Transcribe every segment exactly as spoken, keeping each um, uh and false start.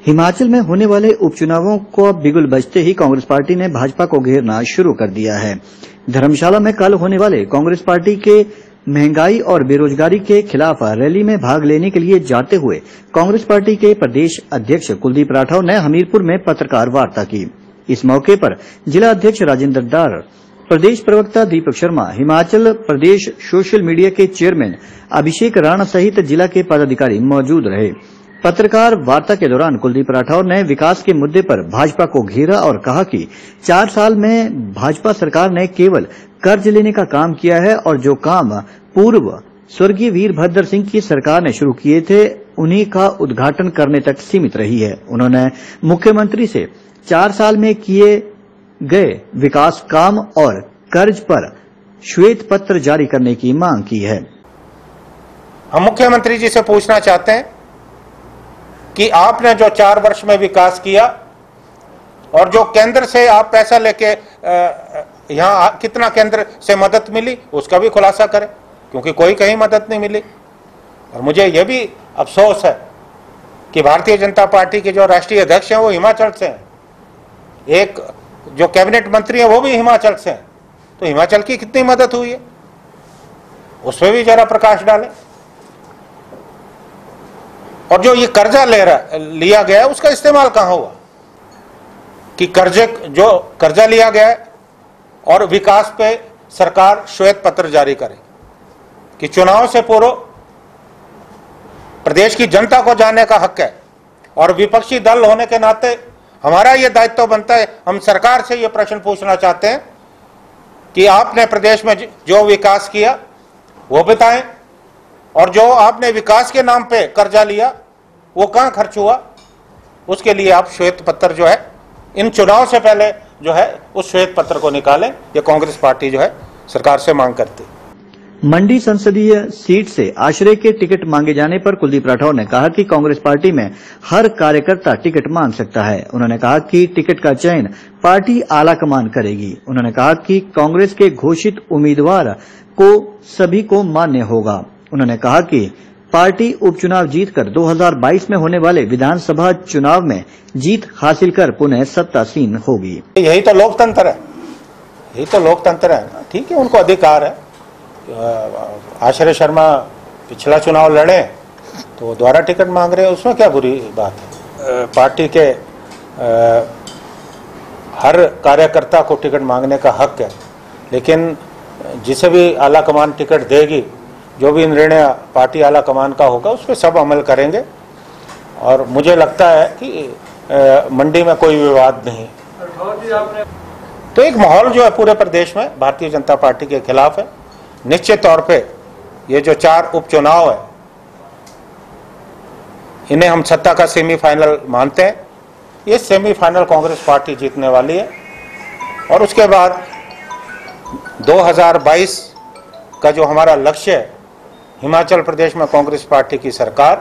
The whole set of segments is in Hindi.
हिमाचल में होने वाले उपचुनावों को बिगुल बजते ही कांग्रेस पार्टी ने भाजपा को घेरना शुरू कर दिया है। धर्मशाला में कल होने वाले कांग्रेस पार्टी के महंगाई और बेरोजगारी के खिलाफ रैली में भाग लेने के लिए जाते हुए कांग्रेस पार्टी के प्रदेश अध्यक्ष कुलदीप राठौर ने हमीरपुर में पत्रकार वार्ता की। इस मौके पर जिला अध्यक्ष राजेंद्र डार, प्रदेश प्रवक्ता दीपक शर्मा, हिमाचल प्रदेश सोशल मीडिया के चेयरमैन अभिषेक राणा सहित जिला के पदाधिकारी मौजूद रहे। पत्रकार वार्ता के दौरान कुलदीप राठौर ने विकास के मुद्दे पर भाजपा को घेरा और कहा कि चार साल में भाजपा सरकार ने केवल कर्ज लेने का काम किया है और जो काम पूर्व स्वर्गीय वीरभद्र सिंह की सरकार ने शुरू किए थे उन्हीं का उद्घाटन करने तक सीमित रही है। उन्होंने मुख्यमंत्री से चार साल में किए गए विकास काम और कर्ज पर श्वेत पत्र जारी करने की मांग की है। हम मुख्यमंत्री जी से पूछना चाहते हैं कि आपने जो चार वर्ष में विकास किया और जो केंद्र से आप पैसा लेके यहाँ कितना केंद्र से मदद मिली उसका भी खुलासा करें, क्योंकि कोई कहीं मदद नहीं मिली। और मुझे यह भी अफसोस है कि भारतीय जनता पार्टी के जो राष्ट्रीय अध्यक्ष हैं वो हिमाचल से हैं, एक जो कैबिनेट मंत्री है वो भी हिमाचल से हैं, तो हिमाचल की कितनी मदद हुई है उस पर भी जरा प्रकाश डालें। और जो ये कर्जा ले रहा लिया गया है उसका इस्तेमाल कहां हुआ, कि कर्जे जो कर्जा लिया गया है और विकास पे सरकार श्वेत पत्र जारी करे कि चुनाव से पूर्व प्रदेश की जनता को जानने का हक है। और विपक्षी दल होने के नाते हमारा यह दायित्व बनता है, हम सरकार से यह प्रश्न पूछना चाहते हैं कि आपने प्रदेश में जो विकास किया वो बताएं, और जो आपने विकास के नाम पे कर्जा लिया वो कहां खर्च हुआ, उसके लिए आप श्वेत पत्र जो है इन चुनाव से पहले जो है उस श्वेत पत्र को निकालें। ये कांग्रेस पार्टी जो है सरकार से मांग करती है। मंडी संसदीय सीट से आश्रय के टिकट मांगे जाने पर कुलदीप राठौर ने कहा कि कांग्रेस पार्टी में हर कार्यकर्ता टिकट मांग सकता है। उन्होंने कहा कि टिकट का चयन पार्टी आलाकमान करेगी। उन्होंने कहा कि कांग्रेस के घोषित उम्मीदवार को सभी को मान्य होगा। उन्होंने कहा कि पार्टी उपचुनाव जीतकर दो हज़ार बाईस में होने वाले विधानसभा चुनाव में जीत हासिल कर पुनः सत्तासीन होगी। यही तो लोकतंत्र है, यही तो लोकतंत्र है। ठीक है, उनको अधिकार है। आश्रय शर्मा पिछला चुनाव लड़े तो दोबारा टिकट मांग रहे हैं, उसमें क्या बुरी बात है। पार्टी के हर कार्यकर्ता को टिकट मांगने का हक है, लेकिन जिसे भी आला कमान टिकट देगी, जो भी निर्णय पार्टी आला कमान का होगा उस पर सब अमल करेंगे। और मुझे लगता है कि आ, मंडी में कोई विवाद नहीं। तो एक माहौल जो है पूरे प्रदेश में भारतीय जनता पार्टी के खिलाफ है। निश्चित तौर पे ये जो चार उपचुनाव है इन्हें हम सत्ता का सेमीफाइनल मानते हैं। ये सेमीफाइनल कांग्रेस पार्टी जीतने वाली है और उसके बाद दो हज़ार बाईस का जो हमारा लक्ष्य है हिमाचल प्रदेश में कांग्रेस पार्टी की सरकार,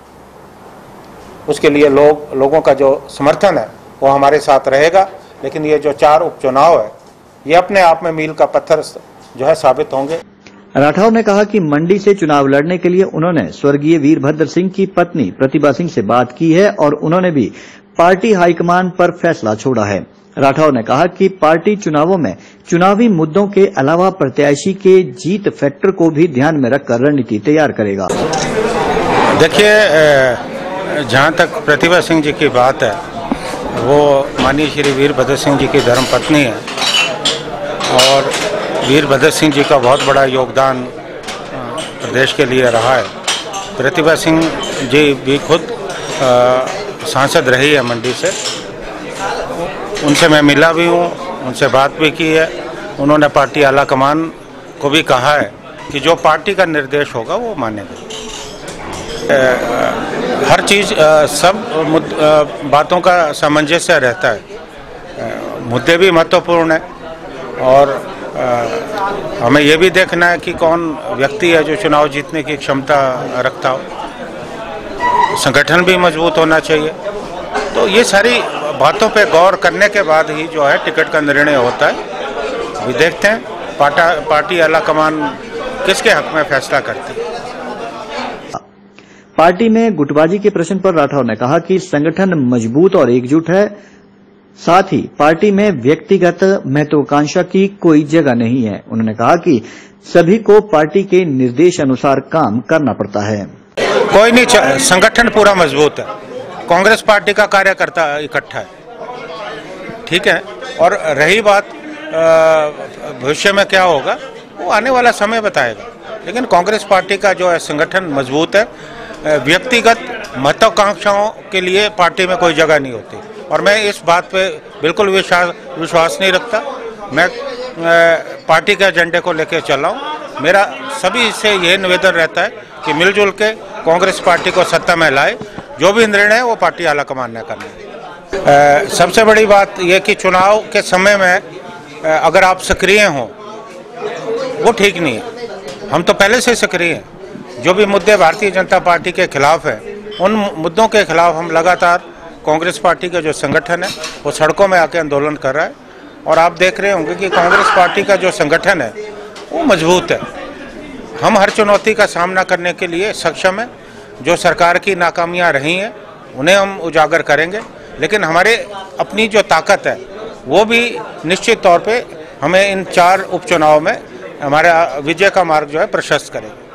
उसके लिए लोग लोगों का जो समर्थन है वो हमारे साथ रहेगा। लेकिन ये जो चार उपचुनाव है ये अपने आप में मील का पत्थर जो है साबित होंगे। राठौर ने कहा कि मंडी से चुनाव लड़ने के लिए उन्होंने स्वर्गीय वीरभद्र सिंह की पत्नी प्रतिभा सिंह से बात की है और उन्होंने भी पार्टी हाईकमान पर फैसला छोड़ा है। राठौर ने कहा कि पार्टी चुनावों में चुनावी मुद्दों के अलावा प्रत्याशी के जीत फैक्टर को भी ध्यान में रखकर रणनीति तैयार करेगा। देखिए, जहां तक प्रतिभा सिंह जी की बात है, वो माननीय श्री वीरभद्र सिंह जी की धर्मपत्नी है और वीरभद्र सिंह जी का बहुत बड़ा योगदान प्रदेश के लिए रहा है। प्रतिभा सिंह जी भी खुद सांसद रही है मंडी से, उनसे मैं मिला भी हूँ, उनसे बात भी की है। उन्होंने पार्टी आला कमान को भी कहा है कि जो पार्टी का निर्देश होगा वो मानेगा। हर चीज़ सब बातों का सामंजस्य रहता है। मुद्दे भी महत्वपूर्ण है और आ, हमें ये भी देखना है कि कौन व्यक्ति है जो चुनाव जीतने की क्षमता रखता हो। संगठन भी मजबूत होना चाहिए। तो ये सारी बातों पे गौर करने के बाद ही जो है टिकट का निर्णय होता है। अभी देखते हैं पार्टा, पार्टी आला कमान किसके हक में फैसला करती है। पार्टी में गुटबाजी के प्रश्न पर राठौर ने कहा कि संगठन मजबूत और एकजुट है, साथ ही पार्टी में व्यक्तिगत महत्वाकांक्षा की कोई जगह नहीं है। उन्होंने कहा कि सभी को पार्टी के निर्देश अनुसार काम करना पड़ता है। कोई नहीं, संगठन पूरा मजबूत है, कांग्रेस पार्टी का कार्यकर्ता इकट्ठा है, ठीक है। और रही बात भविष्य में क्या होगा वो आने वाला समय बताएगा, लेकिन कांग्रेस पार्टी का जो है संगठन मजबूत है। व्यक्तिगत महत्वाकांक्षाओं के लिए पार्टी में कोई जगह नहीं होती और मैं इस बात पे बिल्कुल विश्वास विश्वास नहीं रखता। मैं पार्टी के एजेंडे को लेकर चल रहा हूँ। मेरा सभी से यह निवेदन रहता है कि मिलजुल के कांग्रेस पार्टी को सत्ता में लाए, जो भी निर्णय है वो पार्टी आलाकमान ने करना है। सबसे बड़ी बात यह कि चुनाव के समय में अगर आप सक्रिय हों वो ठीक नहीं है। हम तो पहले से सक्रिय हैं। जो भी मुद्दे भारतीय जनता पार्टी के खिलाफ हैं, उन मुद्दों के खिलाफ हम लगातार कांग्रेस पार्टी का जो संगठन है वो सड़कों में आके आंदोलन कर रहा है और आप देख रहे होंगे कि कांग्रेस पार्टी का जो संगठन है वो मजबूत है। हम हर चुनौती का सामना करने के लिए सक्षम हैं। जो सरकार की नाकामियां रही हैं उन्हें हम उजागर करेंगे, लेकिन हमारे अपनी जो ताकत है वो भी निश्चित तौर पे हमें इन चार उपचुनाव में हमारा विजय का मार्ग जो है प्रशस्त करेगा।